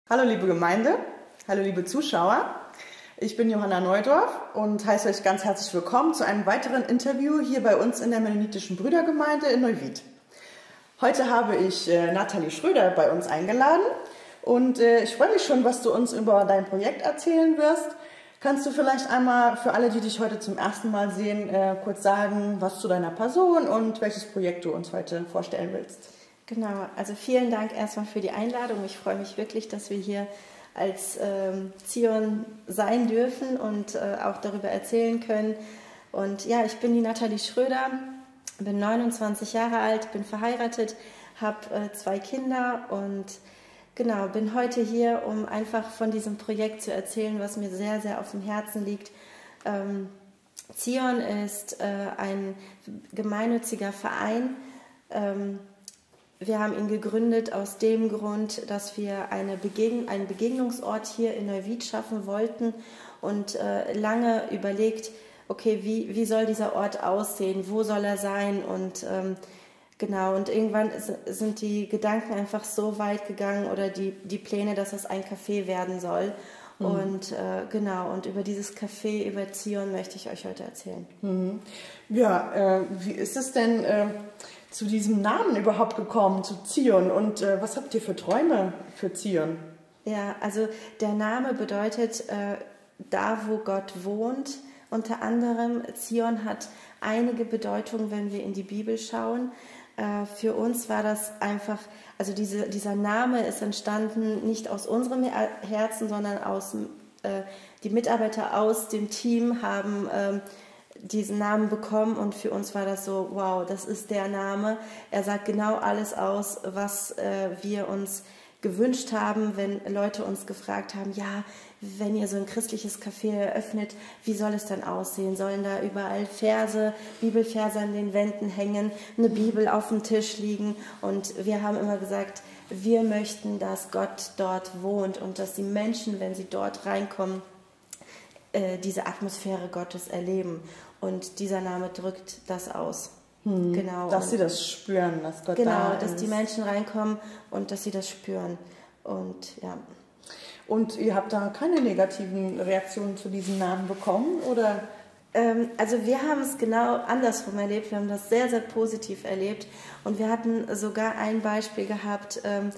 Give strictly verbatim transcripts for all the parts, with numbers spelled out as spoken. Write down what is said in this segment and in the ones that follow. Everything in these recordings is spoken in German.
Hallo liebe Gemeinde, hallo liebe Zuschauer, ich bin Johanna Neudorf und heiße euch ganz herzlich willkommen zu einem weiteren Interview hier bei uns in der Mennonitischen Brüdergemeinde in Neuwied. Heute habe ich äh, Nathalie Schröder bei uns eingeladen und äh, ich freue mich schon, was du uns über dein Projekt erzählen wirst. Kannst du vielleicht einmal für alle, die dich heute zum ersten Mal sehen, äh, kurz sagen, was zu deiner Person und welches Projekt du uns heute vorstellen willst? Genau, also vielen Dank erstmal für die Einladung. Ich freue mich wirklich, dass wir hier als ähm, Zion sein dürfen und äh, auch darüber erzählen können. Und ja, ich bin die Nathalie Schröder, bin neunundzwanzig Jahre alt, bin verheiratet, habe äh, zwei Kinder und genau, bin heute hier, um einfach von diesem Projekt zu erzählen, was mir sehr, sehr auf dem Herzen liegt. Ähm, Zion ist äh, ein gemeinnütziger Verein. Ähm, Wir haben ihn gegründet aus dem Grund, dass wir eine Begegn einen Begegnungsort hier in Neuwied schaffen wollten und äh, lange überlegt, okay, wie, wie soll dieser Ort aussehen, wo soll er sein und ähm, genau, und irgendwann sind die Gedanken einfach so weit gegangen oder die, die Pläne, dass es ein Café werden soll. Mhm. Und äh, genau, und über dieses Café, über Zion möchte ich euch heute erzählen. Mhm. Ja, äh, wie ist es denn äh, zu diesem Namen überhaupt gekommen, zu Zion? Und äh, was habt ihr für Träume für Zion? Ja, also der Name bedeutet äh, da, wo Gott wohnt. Unter anderem, Zion hat einige Bedeutungen, wenn wir in die Bibel schauen. Äh, für uns war das einfach, also diese, dieser Name ist entstanden nicht aus unserem Herzen, sondern aus, äh, die Mitarbeiter aus dem Team haben äh, diesen Namen bekommen und für uns war das so, wow, das ist der Name. Er sagt genau alles aus, was äh, wir uns gewünscht haben, wenn Leute uns gefragt haben, ja, wenn ihr so ein christliches Café eröffnet, wie soll es dann aussehen? Sollen da überall Verse, Bibelverse an den Wänden hängen, eine Bibel auf dem Tisch liegen? Und wir haben immer gesagt, wir möchten, dass Gott dort wohnt und dass die Menschen, wenn sie dort reinkommen, äh, diese Atmosphäre Gottes erleben. Und dieser Name drückt das aus. Hm, genau. Dass und sie das spüren, dass Gott genau, da ist. Genau, dass die Menschen reinkommen und dass sie das spüren. Und ja. Und ihr habt da keine negativen Reaktionen zu diesem Namen bekommen, oder? Ähm, also wir haben es genau andersrum erlebt. Wir haben das sehr, sehr positiv erlebt. Und wir hatten sogar ein Beispiel gehabt, ähm,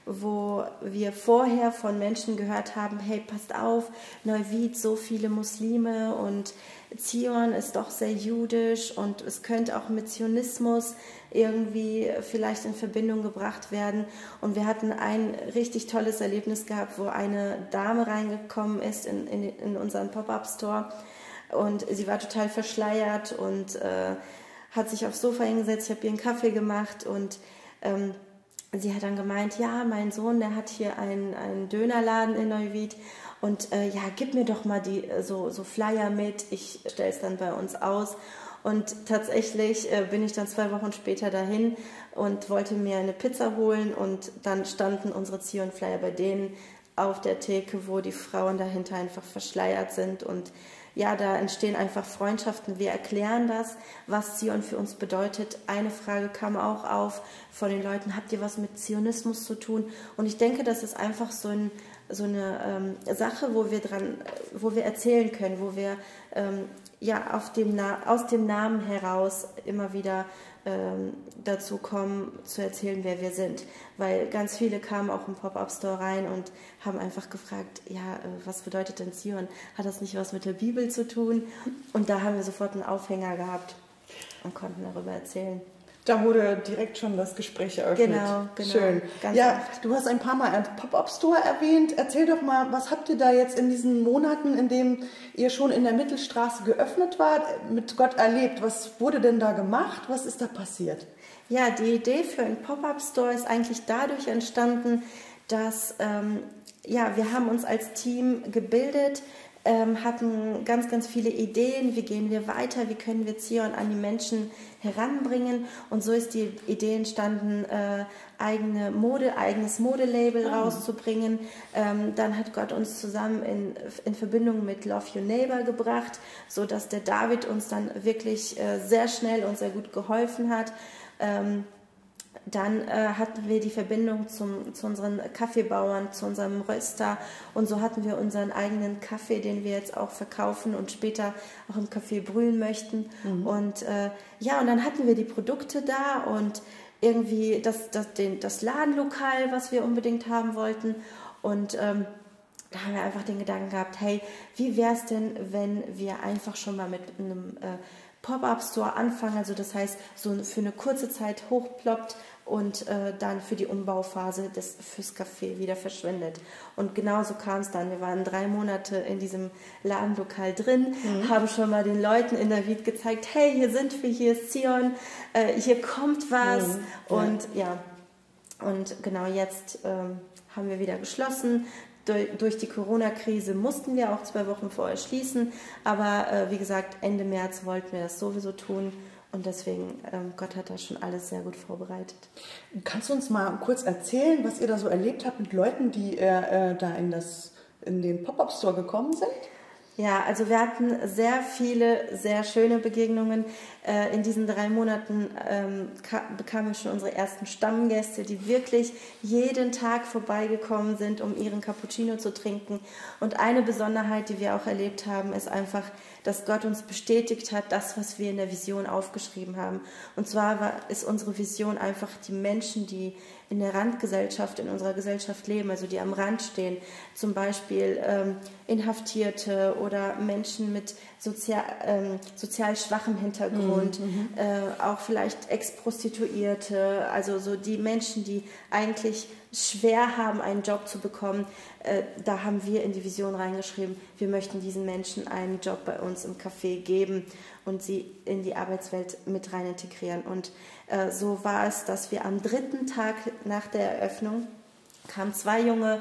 wo wir vorher von Menschen gehört haben, hey, passt auf, Neuwied, so viele Muslime und Zion ist doch sehr jüdisch und es könnte auch mit Zionismus irgendwie vielleicht in Verbindung gebracht werden. Und wir hatten ein richtig tolles Erlebnis gehabt, wo eine Dame reingekommen ist in, in, in unseren Pop-Up-Store und sie war total verschleiert und äh, hat sich aufs Sofa hingesetzt, ich habe ihr einen Kaffee gemacht und ähm, sie hat dann gemeint, ja, mein Sohn, der hat hier einen, einen Dönerladen in Neuwied und äh, ja, gib mir doch mal die so, so Flyer mit, ich stelle es dann bei uns aus. Und tatsächlich äh, bin ich dann zwei Wochen später dahin und wollte mir eine Pizza holen und dann standen unsere Zion-Flyer bei denen auf der Theke, wo die Frauen dahinter einfach verschleiert sind und ja, da entstehen einfach Freundschaften. Wir erklären das, was Zion für uns bedeutet. Eine Frage kam auch auf von den Leuten, habt ihr was mit Zionismus zu tun? Und ich denke, das ist einfach so, ein, so eine ähm, Sache, wo wir dran, wo wir erzählen können, wo wir ähm, ja auf dem aus dem Namen heraus immer wieder ähm, dazu kommen, zu erzählen, wer wir sind. Weil ganz viele kamen auch im Pop-Up-Store rein und haben einfach gefragt, ja, äh, was bedeutet denn Zion? Hat das nicht was mit der Bibel zu tun? Und da haben wir sofort einen Aufhänger gehabt und konnten darüber erzählen. Da wurde direkt schon das Gespräch eröffnet. Genau, genau. Schön. Ganz ja, oft. Du hast ein paar Mal einen Pop-Up-Store erwähnt. Erzähl doch mal, was habt ihr da jetzt in diesen Monaten, in denen ihr schon in der Mittelstraße geöffnet wart, mit Gott erlebt? Was wurde denn da gemacht? Was ist da passiert? Ja, die Idee für einen Pop-Up-Store ist eigentlich dadurch entstanden, dass ähm, ja, wir haben uns als Team gebildet, ähm, hatten ganz, ganz viele Ideen, wie gehen wir weiter, wie können wir Zion an die Menschen heranbringen und so ist die Idee entstanden, äh, eigene Mode, eigenes Modelabel ah. rauszubringen. Ähm, dann hat Gott uns zusammen in, in Verbindung mit Love Your Neighbor gebracht, so dass der David uns dann wirklich äh, sehr schnell und sehr gut geholfen hat. Ähm, Dann äh, hatten wir die Verbindung zum, zu unseren Kaffeebauern, zu unserem Röster und so hatten wir unseren eigenen Kaffee, den wir jetzt auch verkaufen und später auch im Café brühen möchten. Mhm. Und äh, ja, und dann hatten wir die Produkte da und irgendwie das, das, den, das Ladenlokal, was wir unbedingt haben wollten. Und ähm, da haben wir einfach den Gedanken gehabt, hey, wie wäre es denn, wenn wir einfach schon mal mit einem äh, Pop-up-Store anfangen, also das heißt, so für eine kurze Zeit hochploppt und äh, dann für die Umbauphase des, fürs Café wieder verschwindet. Und genauso kam es dann. Wir waren drei Monate in diesem Ladenlokal drin, mhm. haben schon mal den Leuten in der Viet gezeigt, hey, hier sind wir, hier ist Zion, äh, hier kommt was. Mhm. Ja. Und ja, und genau jetzt ähm, haben wir wieder geschlossen. Durch die Corona-Krise mussten wir auch zwei Wochen vorher schließen, aber äh, wie gesagt, Ende März wollten wir das sowieso tun und deswegen, ähm, Gott hat da schon alles sehr gut vorbereitet. Kannst du uns mal kurz erzählen, was ihr da so erlebt habt mit Leuten, die äh, da in, das, in den Pop-Up-Store gekommen sind? Ja, also wir hatten sehr viele, sehr schöne Begegnungen. Äh, in diesen drei Monaten ähm, bekamen wir schon unsere ersten Stammgäste, die wirklich jeden Tag vorbeigekommen sind, um ihren Cappuccino zu trinken. Und eine Besonderheit, die wir auch erlebt haben, ist einfach, dass Gott uns bestätigt hat, das, was wir in der Vision aufgeschrieben haben. Und zwar war, ist unsere Vision einfach die Menschen, die in der Randgesellschaft, in unserer Gesellschaft leben, also die am Rand stehen, zum Beispiel ähm, Inhaftierte oder Menschen mit sozial, ähm, sozial schwachem Hintergrund, mhm. äh, auch vielleicht Ex-Prostituierte, also so die Menschen, die eigentlich schwer haben, einen Job zu bekommen. Äh, da haben wir in die Vision reingeschrieben, wir möchten diesen Menschen einen Job bei uns im Café geben und sie in die Arbeitswelt mit rein integrieren. Und äh, so war es, dass wir am dritten Tag nach der Eröffnung kamen zwei junge,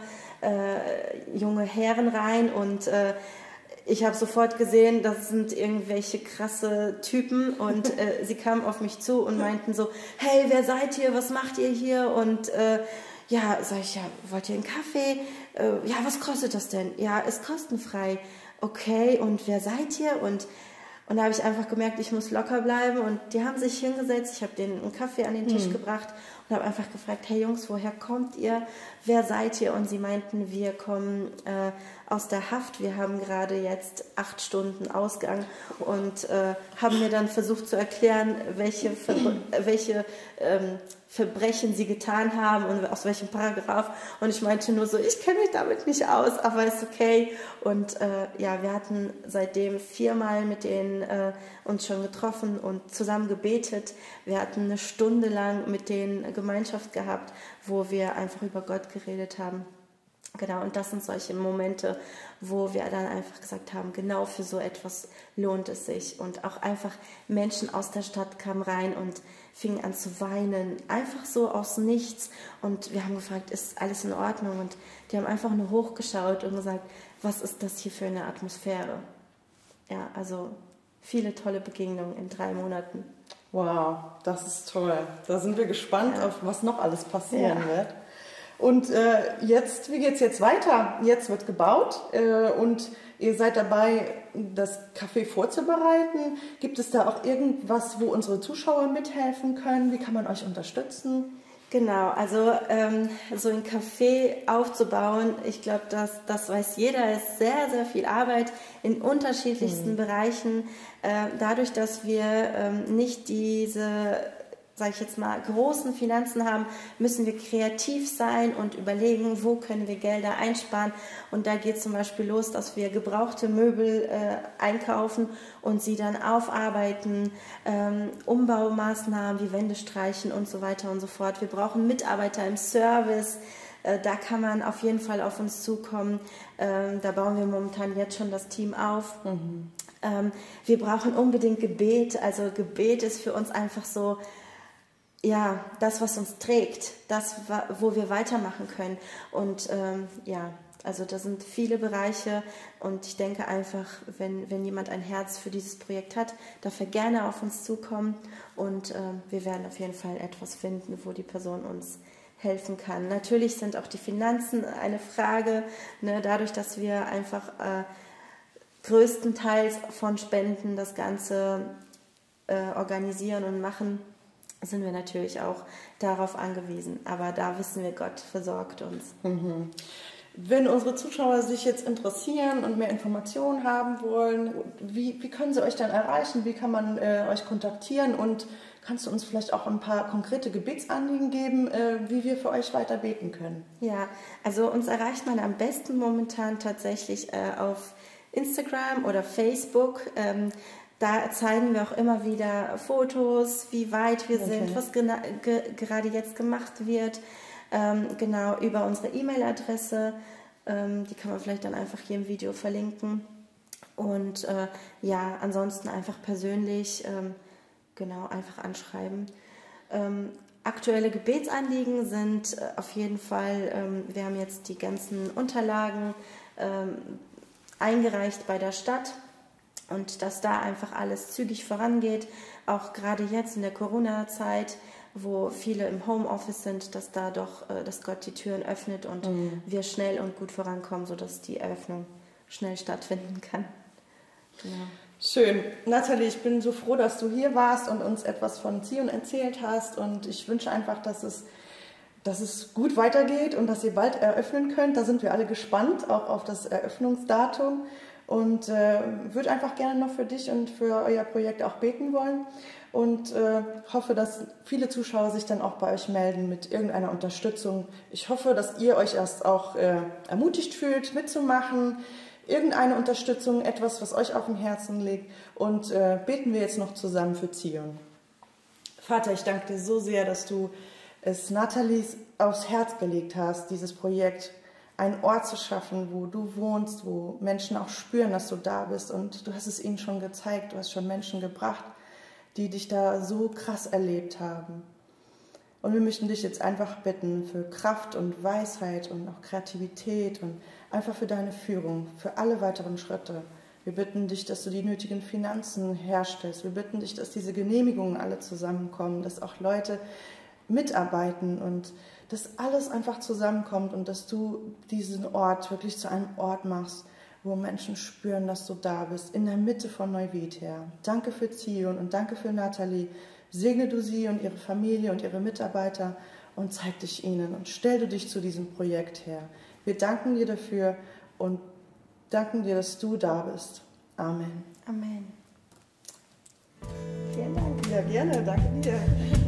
äh, junge Herren rein und äh, ich habe sofort gesehen, das sind irgendwelche krasse Typen und äh, sie kamen auf mich zu und meinten so, hey, wer seid ihr, was macht ihr hier? Und äh, ja, sag ich, ja, wollt ihr einen Kaffee? Äh, ja, was kostet das denn? Ja, ist kostenfrei. Okay, und wer seid ihr? Und, und da habe ich einfach gemerkt, ich muss locker bleiben und die haben sich hingesetzt, ich habe denen einen Kaffee an den Tisch hm. gebracht und habe einfach gefragt, hey Jungs, woher kommt ihr? Wer seid ihr? Und sie meinten, wir kommen äh, aus der Haft, wir haben gerade jetzt acht Stunden Ausgang und äh, haben mir dann versucht zu erklären, welche, Ver welche ähm, Verbrechen sie getan haben und aus welchem Paragraph. Und ich meinte nur so, ich kenne mich damit nicht aus, aber ist okay. Und äh, ja, wir hatten seitdem viermal mit denen äh, uns schon getroffen und zusammen gebetet. Wir hatten eine Stunde lang mit denen Gemeinschaft gehabt, wo wir einfach über Gott geredet haben. Genau, und das sind solche Momente, wo wir dann einfach gesagt haben, genau für so etwas lohnt es sich. Und auch einfach Menschen aus der Stadt kamen rein und fingen an zu weinen, einfach so aus nichts. Und wir haben gefragt, ist alles in Ordnung? Und die haben einfach nur hochgeschaut und gesagt, was ist das hier für eine Atmosphäre? Ja, also viele tolle Begegnungen in drei Monaten. Wow, das ist toll. Da sind wir gespannt, ja. auf was noch alles passieren ja. wird. Und äh, jetzt, wie geht es jetzt weiter? Jetzt wird gebaut äh, und ihr seid dabei, das Café vorzubereiten. Gibt es da auch irgendwas, wo unsere Zuschauer mithelfen können? Wie kann man euch unterstützen? Genau, also ähm, so ein Café aufzubauen, ich glaube, das, das weiß jeder, ist sehr, sehr viel Arbeit in unterschiedlichsten mhm. Bereichen. Äh, dadurch, dass wir ähm, nicht diese, sage ich jetzt mal, großen Finanzen haben, müssen wir kreativ sein und überlegen, wo können wir Gelder einsparen. Und da geht zum Beispiel los, dass wir gebrauchte Möbel äh, einkaufen und sie dann aufarbeiten, ähm, Umbaumaßnahmen wie Wände streichen und so weiter und so fort. Wir brauchen Mitarbeiter im Service. Äh, da kann man auf jeden Fall auf uns zukommen. Ähm, da bauen wir momentan jetzt schon das Team auf. Mhm. Ähm, wir brauchen unbedingt Gebet. Also Gebet ist für uns einfach so, ja, das, was uns trägt, das, wo wir weitermachen können. Und ähm, ja, also da sind viele Bereiche und ich denke einfach, wenn, wenn jemand ein Herz für dieses Projekt hat, darf er gerne auf uns zukommen und äh, wir werden auf jeden Fall etwas finden, wo die Person uns helfen kann. Natürlich sind auch die Finanzen eine Frage, ne, dadurch, dass wir einfach äh, größtenteils von Spenden das Ganze äh, organisieren und machen, sind wir natürlich auch darauf angewiesen. Aber da wissen wir, Gott versorgt uns. Mhm. Wenn unsere Zuschauer sich jetzt interessieren und mehr Informationen haben wollen, wie, wie können sie euch dann erreichen? Wie kann man äh, euch kontaktieren? Und kannst du uns vielleicht auch ein paar konkrete Gebetsanliegen geben, äh, wie wir für euch weiter beten können? Ja, also uns erreicht man am besten momentan tatsächlich äh, auf Instagram oder Facebook. Ähm, Da zeigen wir auch immer wieder Fotos, wie weit wir okay. sind, was ge gerade jetzt gemacht wird. Ähm, genau, über unsere E-Mail-Adresse. Ähm, die kann man vielleicht dann einfach hier im Video verlinken. Und äh, ja, ansonsten einfach persönlich, ähm, genau, einfach anschreiben. Ähm, aktuelle Gebetsanliegen sind äh, auf jeden Fall, ähm, wir haben jetzt die ganzen Unterlagen ähm, eingereicht bei der Stadt. Und dass da einfach alles zügig vorangeht, auch gerade jetzt in der Corona-Zeit, wo viele im Homeoffice sind, dass da doch, dass Gott die Türen öffnet und mhm. wir schnell und gut vorankommen, sodass die Eröffnung schnell stattfinden kann. Genau. Schön. Nathalie, ich bin so froh, dass du hier warst und uns etwas von Zion erzählt hast, und ich wünsche einfach, dass es, dass es gut weitergeht und dass ihr bald eröffnen könnt. Da sind wir alle gespannt, auch auf das Eröffnungsdatum. Und äh, würde einfach gerne noch für dich und für euer Projekt auch beten wollen und äh, hoffe, dass viele Zuschauer sich dann auch bei euch melden mit irgendeiner Unterstützung. Ich hoffe, dass ihr euch erst auch äh, ermutigt fühlt, mitzumachen, irgendeine Unterstützung, etwas, was euch auf dem Herzen liegt, und äh, beten wir jetzt noch zusammen für Zion. Vater, ich danke dir so sehr, dass du es Nathalie aufs Herz gelegt hast, dieses Projekt, einen Ort zu schaffen, wo du wohnst, wo Menschen auch spüren, dass du da bist. Und du hast es ihnen schon gezeigt, du hast schon Menschen gebracht, die dich da so krass erlebt haben. Und wir möchten dich jetzt einfach bitten für Kraft und Weisheit und auch Kreativität und einfach für deine Führung, für alle weiteren Schritte. Wir bitten dich, dass du die nötigen Finanzen herstellst. Wir bitten dich, dass diese Genehmigungen alle zusammenkommen, dass auch Leute mitarbeiten und dass alles einfach zusammenkommt und dass du diesen Ort wirklich zu einem Ort machst, wo Menschen spüren, dass du da bist, in der Mitte von Neuwied, Herr. Danke für Zion und danke für Nathalie. Segne du sie und ihre Familie und ihre Mitarbeiter und zeig dich ihnen und stell du dich zu diesem Projekt her. Wir danken dir dafür und danken dir, dass du da bist. Amen. Amen. Vielen Dank. Ja, gerne. Danke dir.